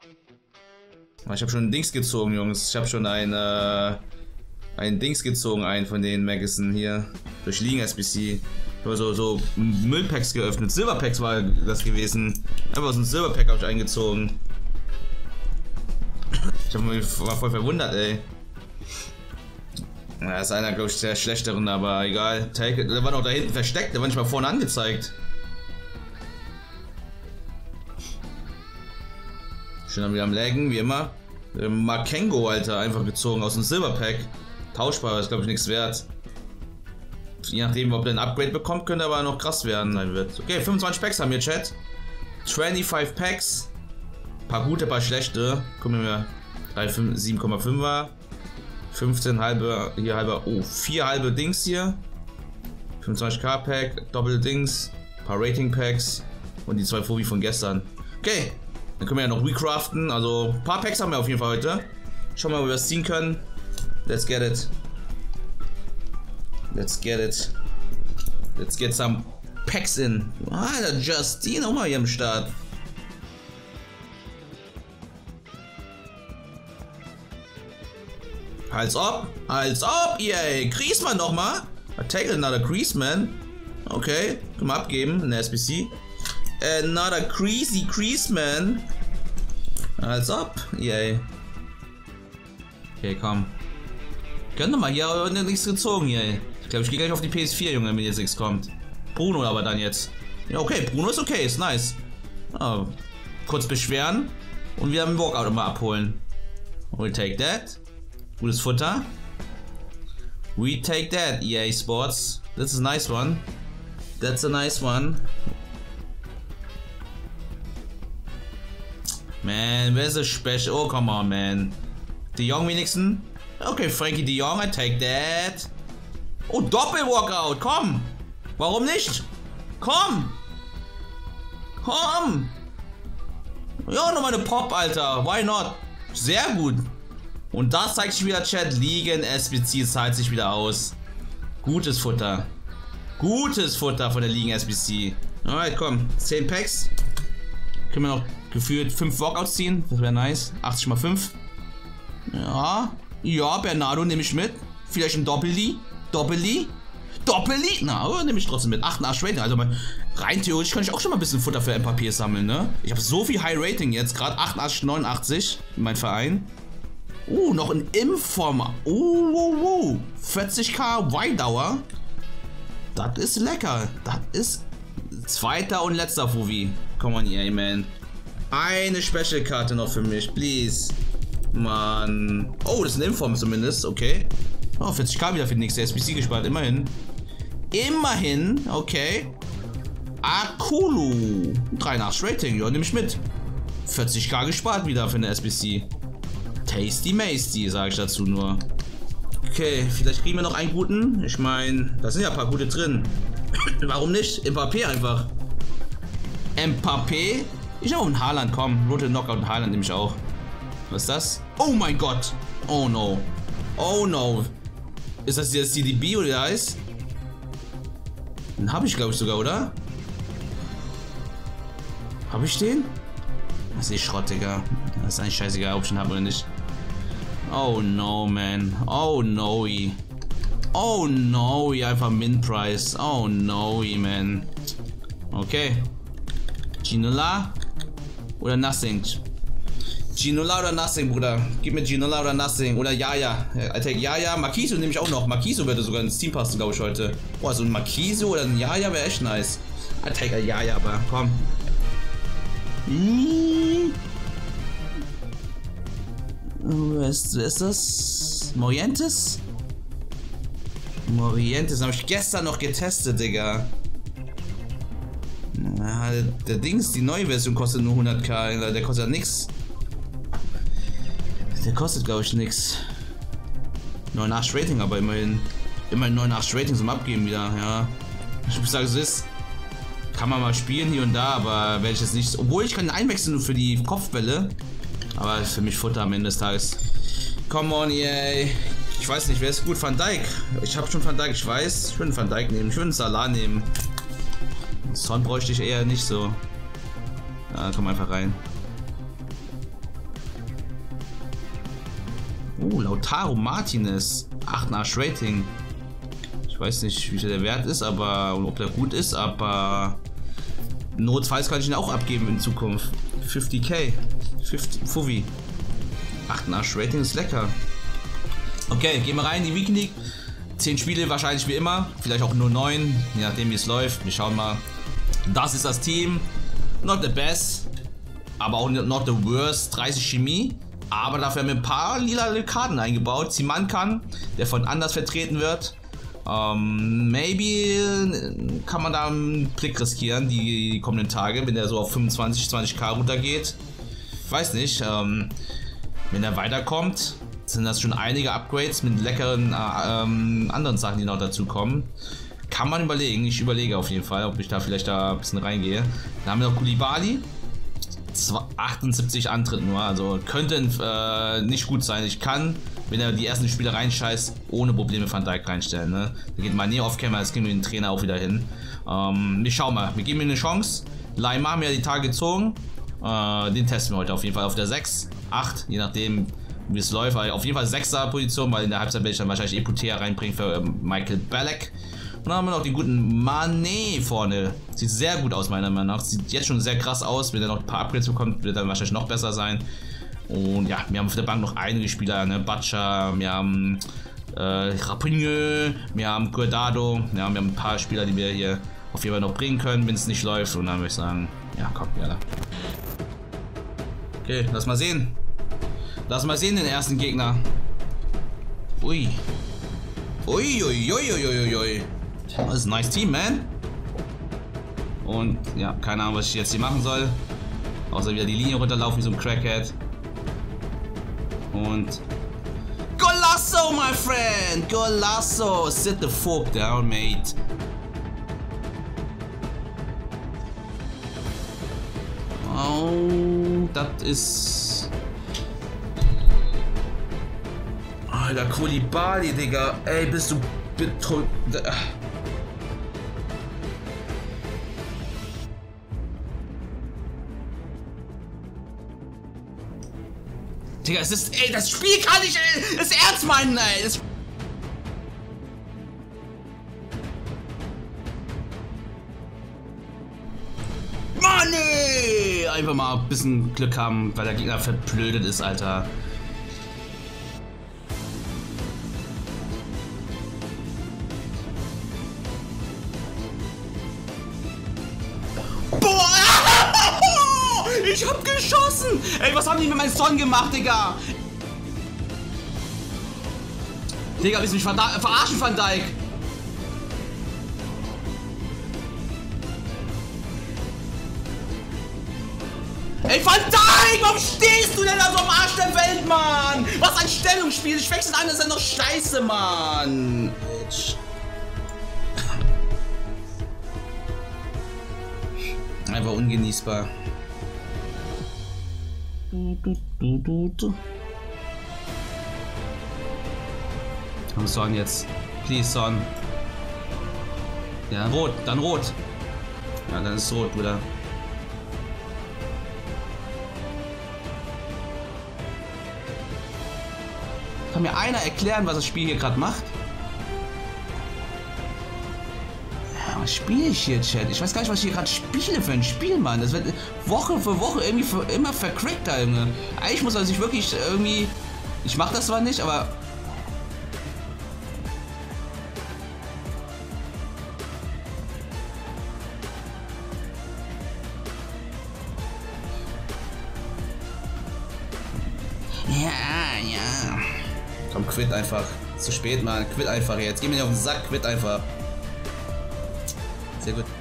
Ich habe schon ein Dings gezogen, Jungs. Ich habe schon ein Dings gezogen, einen von den Magazinen hier. Durch Ligen SBC. So Müllpacks geöffnet. Silberpacks war das gewesen. Einfach so ein Silberpack habe ich eingezogen. War voll verwundert, ey. Da ist einer, glaube ich, der schlechteren, aber egal. Der war noch da hinten versteckt, der war nicht mal vorne angezeigt. Schön wieder am Laggen, wie immer. Makengo, Alter, einfach gezogen aus dem Silberpack. Tauschbar, ist glaube ich nichts wert. Je nachdem, ob der ein Upgrade bekommt, könnte aber noch krass werden. Okay, 25 Packs haben wir, Chat. 25 Packs. Paar gute, paar schlechte. Gucken wir mal. 7,5er. 15 halbe, hier halber, oh, 4 halbe Dings hier. 25k Pack, Doppel Dings. Paar Rating Packs. Und die 2 Fobi von gestern. Okay. Dann können wir ja noch recraften. Also, ein paar Packs haben wir auf jeden Fall heute. Schauen wir mal, ob wir das ziehen können. Let's get it. Let's get it. Let's get some Packs in. Ah, der Justin auch mal hier am Start. Als ob, EA. Griezmann nochmal. Take another Griezmann. Okay, können wir abgeben in der SBC. Another crazy Griezmann. Als ob, EA. Okay, komm. Gönn doch mal, hier hat nichts gezogen, EA. Ich glaube, ich gehe gleich auf die PS4, Junge, wenn jetzt nichts kommt. Bruno aber dann jetzt. Ja, okay, Bruno ist okay, ist nice. Oh, kurz beschweren und wieder einen Walkout immer abholen. We'll take that. Gutes Futter. We take that, EA Sports. That's a nice one. That's a nice one. Man, where's the special? Oh, come on, man. De Jong wenigstens? Okay, Frankie de Jong, I take that. Oh, Doppel-Walkout, komm! Warum nicht? Komm! Komm! Ja, nochmal eine Pop, Alter. Why not? Sehr gut. Und da zeigt sich wieder, Chat, Ligen SBC zahlt sich wieder aus. Gutes Futter. Gutes Futter von der Ligen SBC. Alright, komm. 10 Packs. Können wir noch gefühlt 5 Walkouts ziehen. Das wäre nice. 80 mal 5. Ja. Ja, Bernardo nehme ich mit. Vielleicht ein Doppeli. Doppeli. Doppeli. Na, aber nehme ich trotzdem mit. 88 Rating. Also rein theoretisch kann ich auch schon mal ein bisschen Futter für Mbappé sammeln, ne? Ich habe so viel High Rating jetzt. Gerade 88, 89 in meinem Verein. Noch ein Informer. 40k Weidauer. Das ist lecker. Das ist zweiter und letzter Fovi. Come on, EA, man. Eine Special-Karte noch für mich, please. Mann. Oh, das ist ein Inform zumindest, okay. Oh, 40k wieder für die nächste SBC gespart, immerhin. Immerhin, okay. Akulu. 83 Rating, ja, nehme ich mit. 40k gespart wieder für eine SBC. Tasty Masty, sage ich dazu nur. Okay, vielleicht kriegen wir noch einen guten. Ich meine, da sind ja ein paar gute drin. Warum nicht? Mbappé einfach. Mbappé? Ich habe auch einen Haaland, komm. Rote Knockout und Haaland nehme ich auch. Was ist das? Oh mein Gott. Oh no. Oh no. Ist das der CDB oder der heißt? Den habe ich, glaube ich, sogar, oder? Habe ich den? Das ist Schrott, Digga. Das ist eigentlich scheißegal, ob ich ihn habe oder nicht. Oh no, man. Oh no. Oh no, einfach Min-Price. Oh no, man. Okay. Ginola oder Nothing? Ginola oder Nothing, Bruder. Gib mir Ginola oder Nothing. Oder Yaya. I take Yaya. Marquiso nehme ich auch noch. Marquiso würde sogar ins Team passen, glaube ich, heute. Boah, so ein Marquiso oder ein Yaya wäre echt nice. I take a Yaya, aber komm. Wer ist das? Morientes? Morientes habe ich gestern noch getestet, Digga. Ja, der Dings, die neue Version kostet nur 100k, der kostet ja nix. Der kostet, glaube ich, nix. 89 Rating, aber immerhin 89 Rating zum Abgeben wieder, ja. Ich muss sagen, es ist. Kann man mal spielen hier und da, aber werde ich jetzt nicht. Obwohl ich kann einwechseln für die Kopfbälle. Aber für mich Futter am Ende des Tages. Come on, EA. Ich weiß nicht, wer ist gut? Van Dijk. Ich habe schon Van Dijk, ich weiß. Ich würde einen Van Dijk nehmen. Ich würde einen Salah nehmen. Son bräuchte ich eher nicht so. Ja, komm einfach rein. Lautaro Martinez. 88 Rating. Ich weiß nicht, wie viel der Wert ist, aber ob der gut ist, aber notfalls kann ich ihn auch abgeben in Zukunft. 50k. 50 Fuvi. 88 Rating ist lecker. Okay, gehen wir rein in die Weekend League. 10 Spiele wahrscheinlich wie immer. Vielleicht auch nur 9, je nachdem wie es läuft. Wir schauen mal. Das ist das Team. Not the best, aber auch not the worst. 30 Chemie. Aber dafür haben wir ein paar lila Karten eingebaut. Simankan, der von anders vertreten wird. Maybe kann man da einen Blick riskieren die kommenden Tage, wenn der so auf 25, 20k runtergeht. Weiß nicht, wenn er weiterkommt, sind das schon einige Upgrades mit leckeren anderen Sachen, die noch dazu kommen. Kann man überlegen, ich überlege auf jeden Fall, ob ich da vielleicht ein bisschen reingehe. Dann haben wir noch Koulibaly. 78 Antritt nur, also könnte nicht gut sein. Ich kann, wenn er die ersten Spiele reinscheißt, ohne Probleme Van Dijk reinstellen. Ne? Da geht Mané auf Camera, das kriegen wir den Trainer auch wieder hin. Wir schauen mal, wir geben ihm eine Chance. Leimar haben ja die Tage gezogen. Den testen wir heute auf jeden Fall auf der 6, 8, je nachdem wie es läuft. Auf jeden Fall 6er Position, weil in der Halbzeit werde ich dann wahrscheinlich Eputea reinbringen für Michael Ballack. Und dann haben wir noch den guten Mané vorne. Sieht sehr gut aus, meiner Meinung nach. Sieht jetzt schon sehr krass aus. Wenn er noch ein paar Upgrades bekommt, wird er dann wahrscheinlich noch besser sein. Und ja, wir haben auf der Bank noch einige Spieler, ne? Batscha, wir haben Rapinho, wir haben Guardado. Ja, wir haben ein paar Spieler, die wir hier auf jeden Fall noch bringen können, wenn es nicht läuft. Und dann würde ich sagen, ja, komm, ja. Okay, lass mal sehen. Lass mal sehen den ersten Gegner. Ui. Ui, ui, ui, ui, ui, ui. Das ist ein nice Team, man. Und ja, keine Ahnung, was ich jetzt hier machen soll. Außer wieder die Linie runterlaufen wie so ein Crackhead. Und Golasso, my friend! Golasso! Sit the fuck down, mate. Oh, das ist... Alter, Koulibaly, Digga. Ey, bist du betrunken? Digga, es ist... Ey, das Spiel kann ich es ernst meinen, ey. Das Mann, ey! Einfach mal ein bisschen Glück haben, weil der Gegner verblödet ist, Alter. Boah! Ich hab geschossen! Ey, was haben die mit meinem Son gemacht, Digga? Digga, willst du mich verarschen, Van Dijk? Ey, Van Dijk, warum stehst du denn da so am Arsch der Welt, Mann? Was ein Stellungsspiel, ich wechsle an, das ist ja noch scheiße, Mann. Einfach ungenießbar. Komm, Son jetzt. Please, Son. Ja, rot, dann rot. Ja, dann ist rot, Bruder. Kann mir einer erklären, was das Spiel hier gerade macht? Ja, was spiele ich hier, Chat? Ich weiß gar nicht, was ich hier gerade spiele für ein Spiel, Mann. Das wird Woche für Woche irgendwie immer vercrackt, Junge. Eigentlich muss man sich wirklich irgendwie... Ich mache das zwar nicht, aber... Ja, ja. Komm, quit einfach. Zu spät, Mann. Quit einfach jetzt. Geh mir nicht auf den Sack, quit einfach. Sehr gut.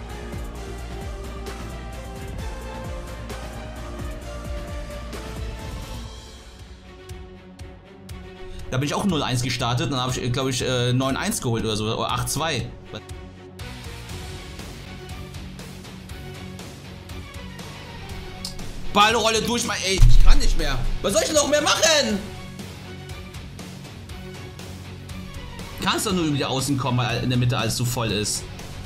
Da bin ich auch 0-1 gestartet. Dann habe ich, glaube ich, 9-1 geholt oder so. Oder 8-2. Ballrolle durch, mein. Ey, ich kann nicht mehr. Was soll ich denn noch mehr machen? Kannst doch nur über die Außen kommen, weil in der Mitte alles so voll ist.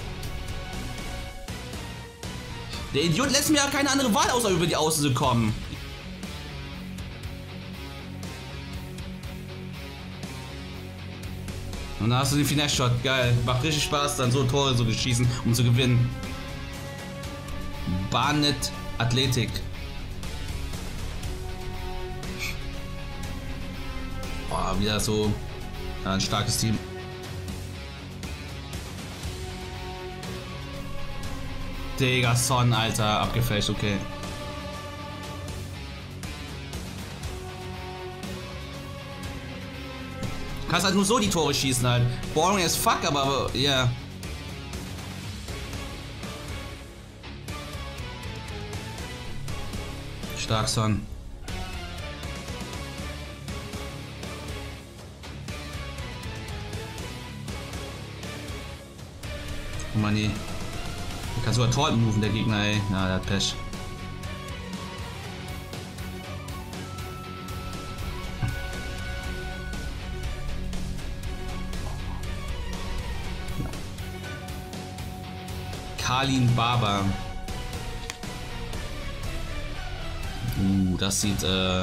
Der Idiot lässt mir ja keine andere Wahl, außer über die Außen zu kommen. Und dann hast du den Finesse-Shot. Geil. Macht richtig Spaß, dann so Tore so geschießen, um zu gewinnen. Barnet Athletik. Boah, wieder so ein starkes Team. Digga, Son, Alter, abgefälscht, okay. Du kannst halt nur so die Tore schießen halt. Boring as fuck, aber ja. Yeah. Stark, Son. Oh Mann, nee. Der kann sogar Torten moven, der Gegner, ey. Na, der hat Pech. Kalin Barber. Das sieht,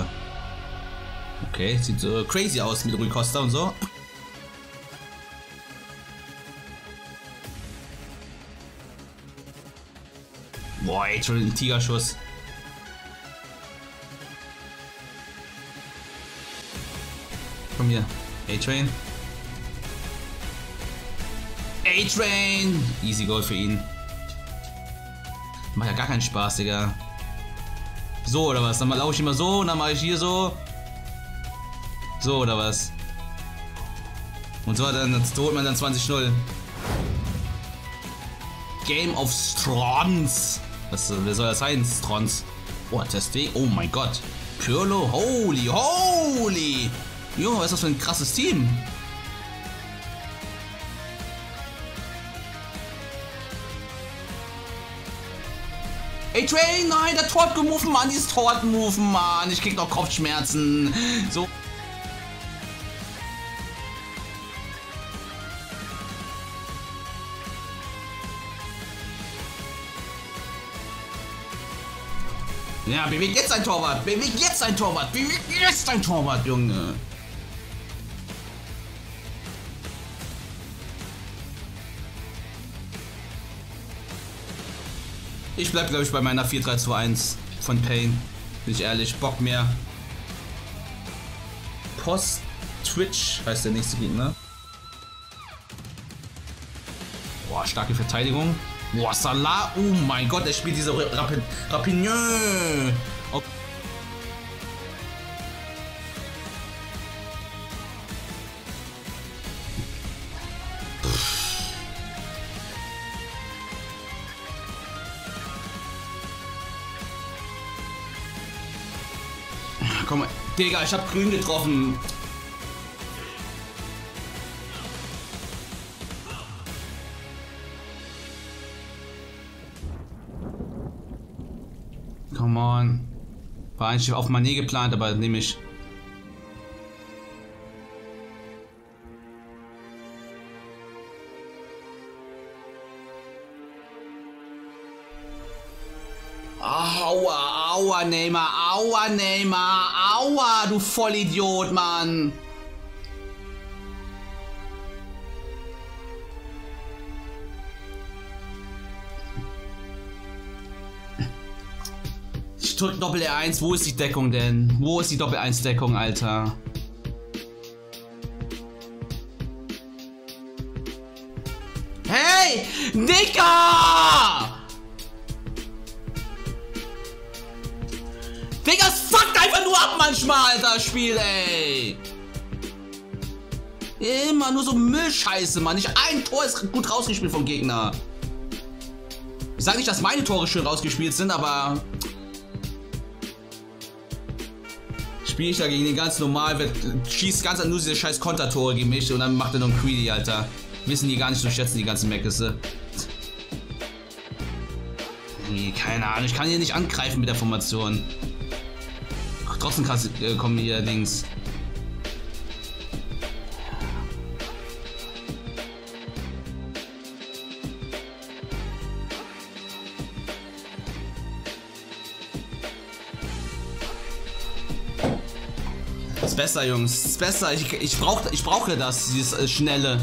okay, sieht crazy aus mit Rui Costa und so. Boah, ey, schon ein Tigerschuss. Komm hier. A-Train. A-Train! Easy Goal für ihn. Macht ja gar keinen Spaß, Digga. So oder was? Dann laufe ich immer so und dann mache ich hier so. So oder was? Und so dann holt man dann 20-0. Game of Strons. Wer soll das sein? Strons. Oh, Teste. Oh mein Gott. Pirlo. Holy. Junge, was ist das für ein krasses Team? Ey, Train, nein, der Tortgemove, Mann, dieses Tortmove, Mann. Ich krieg noch Kopfschmerzen. So. Ja, bewegt jetzt ein Torwart. Bewegt jetzt ein Torwart. Bewegt jetzt ein Torwart, Junge. Ich bleib, glaube ich, bei meiner 4-3-2-1 von Pain. Bin ich ehrlich, Bock mehr. Post Twitch heißt der nächste Gegner. Boah, starke Verteidigung. Boah, Salah. Oh mein Gott, der spielt diese Rapineux. Okay. Komm mal, Digga, ich hab grün getroffen. Come on. War eigentlich auf Mané geplant, aber nehme ich. Aua, Neymar, aua, du Vollidiot, Mann. Ich drück Doppel R1, wo ist die Deckung denn? Wo ist die Doppel 1 Deckung, Alter? Hey, Digga! Digga, es fuckt einfach nur ab manchmal, Alter, Spiel, ey. Immer nur so Müllscheiße, Mann. Nicht ein Tor ist gut rausgespielt vom Gegner. Ich sag nicht, dass meine Tore schön rausgespielt sind, aber... Spiele ich da gegen den ganz normal, schießt ganz nur diese scheiß Kontertore gegen mich und dann macht er noch einen Greedy, Alter. Wissen die gar nicht zu schätzen, die ganzen Meckisse. Nee, keine Ahnung, ich kann hier nicht angreifen mit der Formation. Trotzdem kommen hier links. Ist besser, Jungs. Ist besser. Ich brauche das, dieses Schnelle.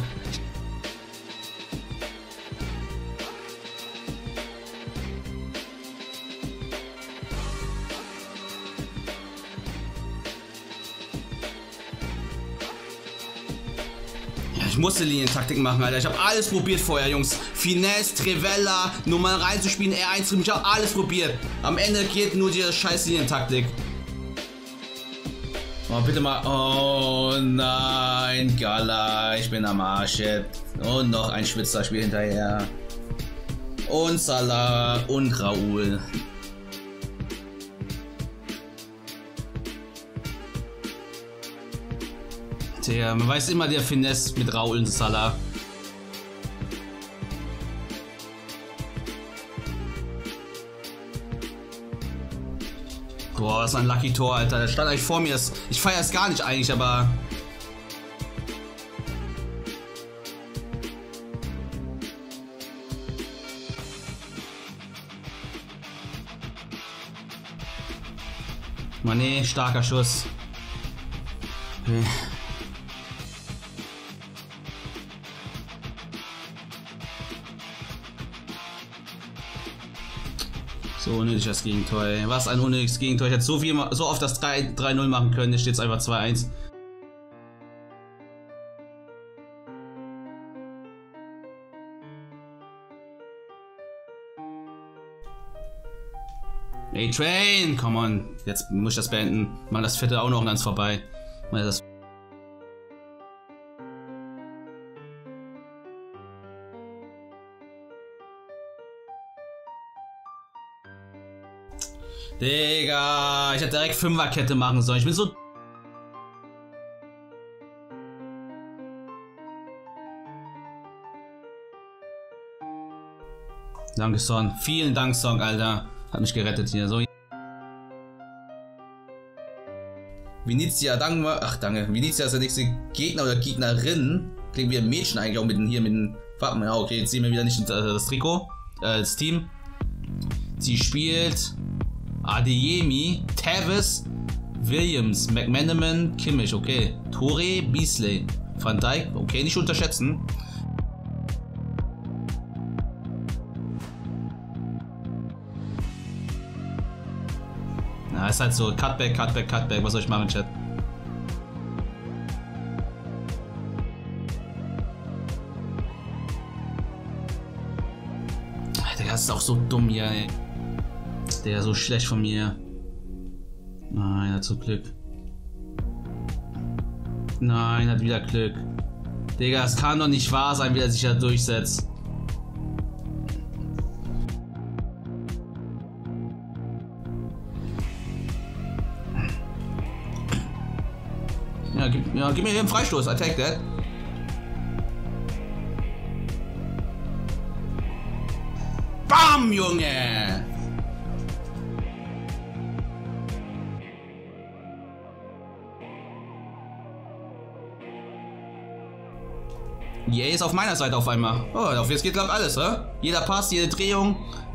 Ich musste Linientaktik machen, Alter. Ich habe alles probiert vorher, Jungs. Finesse, Trivella, nur mal reinzuspielen, R1, ich habe alles probiert. Am Ende geht nur die scheiß Linientaktik. Oh, bitte mal. Oh nein, Gala, ich bin am Arsch jetzt. Und noch ein Schwitzerspiel hinterher. Und Salah und Raoul. Tja, man weiß immer der Finesse mit Raoul und Salah. Boah, was ein Lucky Tor, Alter. Der stand eigentlich vor mir. Ich feiere es gar nicht eigentlich, aber... Mann, nee, starker Schuss. Okay. So unnötig das Gegentor, ey. Was ein unnötiges Gegentor. Ich hätte so oft das 3-0 machen können. Jetzt steht es einfach 2-1. Ey, Train! Come on. Jetzt muss ich das beenden. Mal das vierte auch noch und dann ist vorbei. Mal das. Digga, ich hätte direkt Fünferkette machen sollen. Ich bin so... Danke, Son. Vielen Dank, Son, Alter. Hat mich gerettet hier. So. Venezia, danke. Ach, danke. Venezia ist der nächste Gegner oder Gegnerin. Klingt wie ein Mädchen eigentlich auch mit den Wappen. Ja, okay, jetzt sehen wir wieder nicht das Trikot. Das Team. Sie spielt... Adeyemi, Tevez, Williams, McManaman, Kimmich, okay. Toure, Beasley, Van Dijk, okay, nicht unterschätzen. Na, ist halt so, Cutback, Cutback, Cutback, was soll ich machen, Chat? Digga, das ist auch so dumm hier, ey. Der so schlecht von mir. Nein, hat so Glück. Nein, hat wieder Glück. Digga, es kann doch nicht wahr sein, wie er sich da durchsetzt. Ja, gib mir hier einen Freistoß. I take that. Bam, Junge! EA ist auf meiner Seite auf einmal. Oh, auf jetzt geht glaube alles, oder? Jeder Pass, jede Drehung.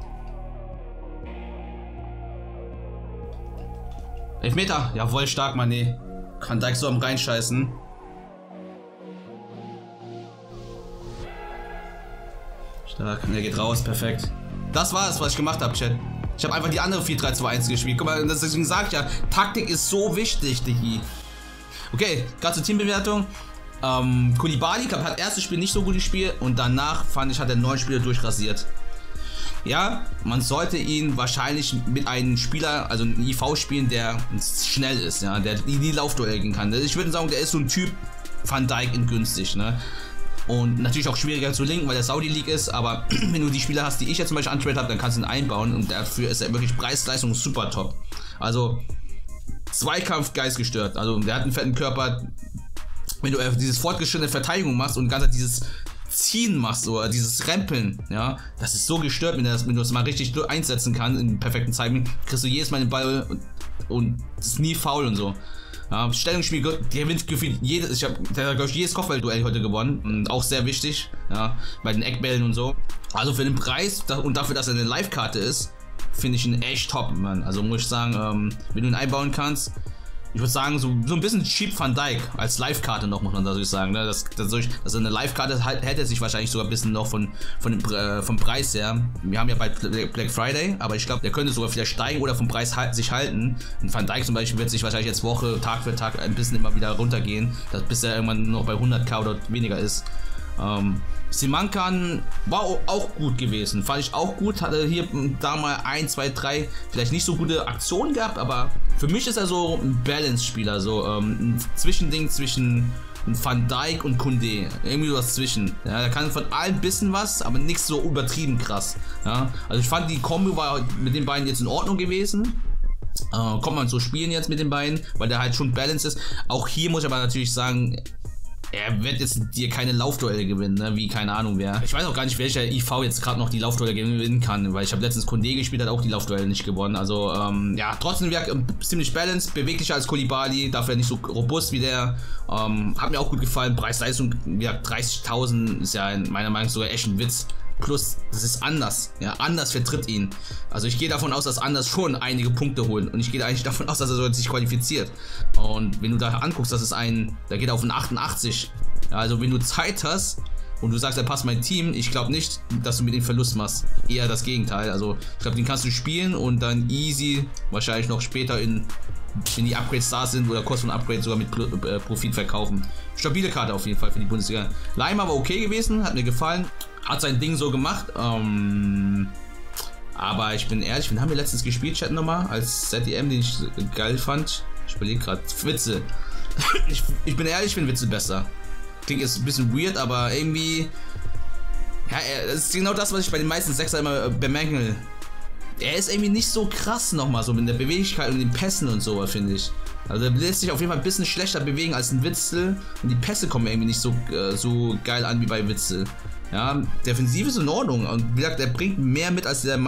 Elfmeter. Jawohl, stark, Mann, nee. Kann Dijk so am reinscheißen. Stark, der geht raus, perfekt. Das war es, was ich gemacht habe, Chat. Ich habe einfach die andere 4-3-2-1 gespielt. Guck mal, deswegen sage ich ja, Taktik ist so wichtig, Digi. Okay, gerade zur Teambewertung. Koulibaly hat erstes Spiel nicht so gut gespielt und danach fand ich, hat er 9 Spiele durchrasiert. Ja, man sollte ihn wahrscheinlich mit einem Spieler, also einem IV spielen, der schnell ist, ja, der die Laufduell gehen kann. Ich würde sagen, der ist so ein Typ Van Dijk in günstig, ne? Und natürlich auch schwieriger zu linken, weil der Saudi League ist, aber wenn du die Spieler hast, die ich jetzt zum Beispiel antrade habe, dann kannst du ihn einbauen und dafür ist er wirklich Preis-Leistung super top. Also Zweikampf geistgestört, also der hat einen fetten Körper. Wenn du dieses fortgeschrittene Verteidigung machst und ganz dieses Ziehen machst oder dieses Rempeln, ja, das ist so gestört, wenn du das mal richtig einsetzen kannst in perfekten Zeiten, kriegst du jedes Mal den Ball und ist nie faul und so. Ja, Stellungsspiel, der gewinnt gefühlt jedes, der hat glaube ich jedes Kopfballduell heute gewonnen und auch sehr wichtig, ja, bei den Eckbällen und so. Also für den Preis und dafür, dass er eine Live-Karte ist, finde ich ihn echt top, Mann. Also muss ich sagen, wenn du ihn einbauen kannst, ich würde sagen, so ein bisschen cheap Van Dijk als Live-Karte noch, muss man natürlich sagen. Ne? Das eine Live-Karte hätte sich wahrscheinlich sogar ein bisschen noch vom Preis her. Wir haben ja bald Black Friday, aber ich glaube, der könnte sogar vielleicht steigen oder vom Preis sich halten. Und Van Dijk zum Beispiel wird sich wahrscheinlich jetzt Woche, Tag für Tag ein bisschen immer wieder runtergehen, bis er irgendwann noch bei 100.000 oder weniger ist. Simakan war auch gut gewesen, fand ich auch gut, hatte hier da mal 1, 2, 3 vielleicht nicht so gute Aktionen gehabt, aber für mich ist er so ein Balance-Spieler, so ein Zwischending zwischen Van Dijk und Koundé, irgendwie was zwischen. Ja, der kann von allem ein bisschen was, aber nichts so übertrieben krass. Ja, also ich fand die Kombi war mit den beiden jetzt in Ordnung gewesen. Kommt man so spielen jetzt mit den beiden, weil der halt schon Balance ist. Auch hier muss ich aber natürlich sagen, er wird jetzt dir keine Laufduelle gewinnen, ne? Wie keine Ahnung wer. Ich weiß auch gar nicht, welcher IV jetzt gerade noch die Laufduelle gewinnen kann, weil ich habe letztens Koundé gespielt, hat auch die Laufduelle nicht gewonnen. Also ja, trotzdem ziemlich balanced, beweglicher als Koulibaly, dafür nicht so robust wie der. Hat mir auch gut gefallen. Preis-Leistung, ja, 30.000 ist ja in meiner Meinung sogar echt ein Witz. Plus, das ist anders. Ja, Anders vertritt ihn. Also ich gehe davon aus, dass Anders schon einige Punkte holt. Und ich gehe eigentlich davon aus, dass er sich qualifiziert. Und wenn du da anguckst, das ist da geht er auf einen 88. Ja, also wenn du Zeit hast und du sagst, er passt mein Team, ich glaube nicht, dass du mit ihm Verlust machst. Eher das Gegenteil. Also ich glaube, den kannst du spielen und dann easy, wahrscheinlich noch später wenn die Upgrades da sind oder kurz von Upgrade sogar mit Profit verkaufen. Stabile Karte auf jeden Fall für die Bundesliga. Leimer war okay gewesen, hat mir gefallen. Hat sein Ding so gemacht. Aber ich bin ehrlich, wen haben wir letztens gespielt, Chat nochmal? Als ZDM, den ich geil fand. Ich überlege gerade. Witzel. Ich bin ehrlich, ich finde Witzel besser. Klingt jetzt ein bisschen weird, aber irgendwie. Ja, das ist genau das, was ich bei den meisten Sechser immer bemängel. Er ist irgendwie nicht so krass nochmal, so mit der Beweglichkeit und den Pässen und so, finde ich. Also der lässt sich auf jeden Fall ein bisschen schlechter bewegen als ein Witzel und die Pässe kommen irgendwie nicht so geil an wie bei Witzel. Ja, Defensive ist in Ordnung und wie gesagt, er bringt mehr mit als die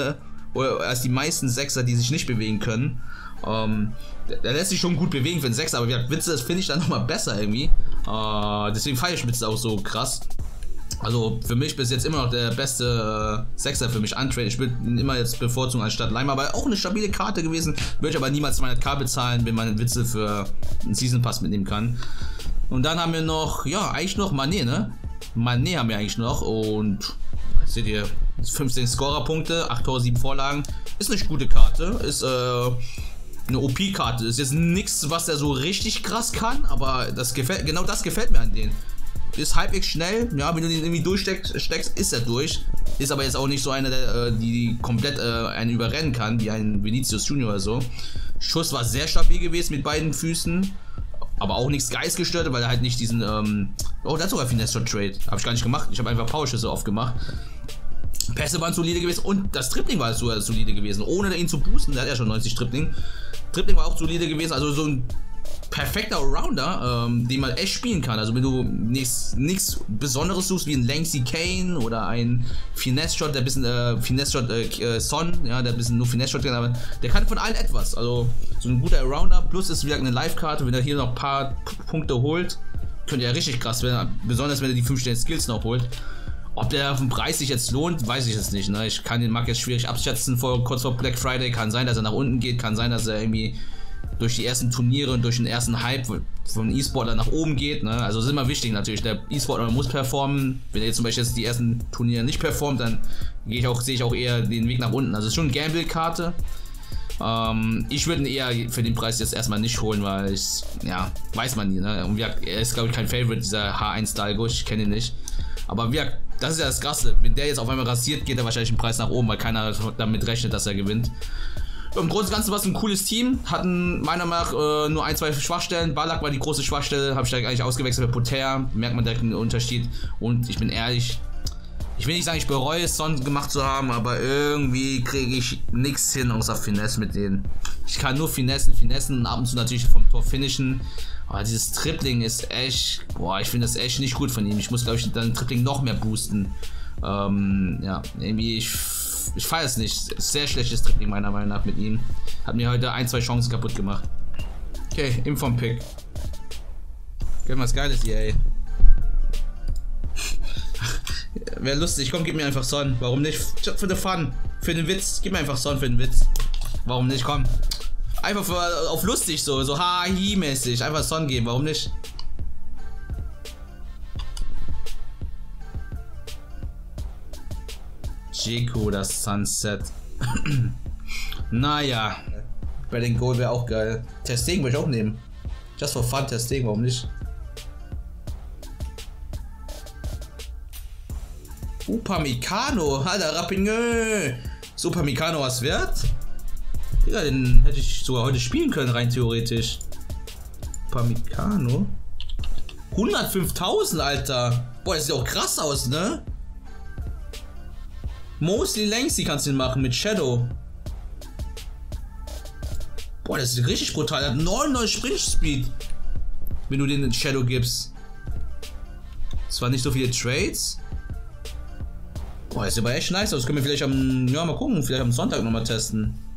meisten Sechser, die sich nicht bewegen können. Der lässt sich schon gut bewegen für einen Sechser, aber wie gesagt, Witzel, das finde ich dann nochmal besser irgendwie. Deswegen feiere ich Witzel auch so krass. Also für mich bis jetzt immer noch der beste Sechser für mich untrade. Ich würde ihn immer jetzt bevorzugen anstatt Leimer, aber auch eine stabile Karte gewesen. Würde ich aber niemals 200.000 bezahlen, wenn man einen Witzel für einen Season Pass mitnehmen kann. Und dann haben wir noch, ja, eigentlich noch Mané, ne? Mané haben wir eigentlich noch und seht ihr, 15 Scorer-Punkte, 8 Tore, 7 Vorlagen. Ist eine gute Karte, ist eine OP-Karte. Ist jetzt nichts, was er so richtig krass kann, aber genau das gefällt mir an denen. Ist halbwegs schnell, ja, wenn du den irgendwie durchsteckst, ist er durch. Ist aber jetzt auch nicht so einer, die komplett einen überrennen kann, wie ein Vinicius Junior oder so. Schuss war sehr stabil gewesen mit beiden Füßen, aber auch nichts geistgestört, weil er halt nicht diesen, oh, das ist sogar Finesse-Trade. Habe ich gar nicht gemacht, ich habe einfach Powerschüsse oft gemacht. Pässe waren solide gewesen und das Tripling war sogar solide gewesen, ohne ihn zu boosten, der hat ja schon 90 Tripling. Tripling war auch solide gewesen, also so ein perfekter Allrounder, den man echt spielen kann. Also wenn du nichts Besonderes suchst wie ein Lancy Kane oder ein Finesse-Shot, der ein bisschen Finesse-Shot Son, ja, der ein bisschen nur Finesse-Shot kann, aber der kann von allen etwas. Also so ein guter Allrounder, plus ist wieder eine Live-Karte, wenn er hier noch ein paar Punkte holt, könnte er richtig krass werden, besonders wenn er die 5 Stellen Skills noch holt. Ob der auf den Preis sich jetzt lohnt, weiß ich jetzt nicht. Ne? Ich kann den Markt jetzt schwierig abschätzen, kurz vor Black Friday. Kann sein, dass er nach unten geht, kann sein, dass er irgendwie durch die ersten Turniere und durch den ersten Hype von E-Sportler nach oben geht. Ne? Also das ist immer wichtig natürlich, der E-Sportler muss performen. Wenn er jetzt zum Beispiel jetzt die ersten Turniere nicht performt, dann sehe ich auch eher den Weg nach unten. Also es ist schon eine Gamble-Karte. Ich würde ihn eher für den Preis jetzt erstmal nicht holen, weil ja, weiß man nie. Ne? Und er ist, glaube ich, kein Favorite, dieser H1 Dalgo, ich kenne ihn nicht. Aber das ist ja das Krasse. Wenn der jetzt auf einmal rasiert, geht er wahrscheinlich den Preis nach oben, weil keiner damit rechnet, dass er gewinnt. Im Großen und Ganzen war es ein cooles Team, hatten meiner Meinung nach nur 1, 2 Schwachstellen. Ballack war die große Schwachstelle, habe ich direkt eigentlich ausgewechselt bei Potter, merkt man direkt einen Unterschied. Und ich bin ehrlich, ich will nicht sagen, ich bereue es, Son gemacht zu haben, aber irgendwie kriege ich nichts hin außer Finesse mit denen. Ich kann nur finessen und ab und zu natürlich vom Tor finishen. Aber dieses Tripling ist echt, ich finde das echt nicht gut von ihm. Ich muss, glaube ich, dann Tripling noch mehr boosten. Ja, irgendwie, ich feiere es nicht. Sehr schlechtes Tripling meiner Meinung nach mit ihm. Hat mir heute 1, 2 Chancen kaputt gemacht. Okay, im vom Pick. Gib mal was Geiles hier, ey. Wäre lustig, komm, gib mir einfach Son. Warum nicht? Für den Fun, für den Witz. Gib mir einfach Son für den Witz. Warum nicht? Komm. Einfach auf lustig so Ha-Hi-mäßig. Einfach Son geben, warum nicht? Jeko, das Sunset. Naja. Redding Gold wäre auch geil. Testing würde ich auch nehmen. Just for fun, Testing, warum nicht? Upamecano, Alter, Rapinö. Ist Upamecano was wert? Ja, den hätte ich sogar heute spielen können, rein theoretisch. Upamecano. 105.000, Alter. Boah, das sieht auch krass aus, ne? Mostly Lengthy kannst du den machen mit Shadow. Boah, das ist richtig brutal. Er hat 99 Sprint Speed. Wenn du den Shadow gibst. Zwar nicht so viele Trades. Boah, das sieht aber echt nice aus. Das können wir vielleicht am. Ja, mal gucken. Vielleicht am Sonntag nochmal testen.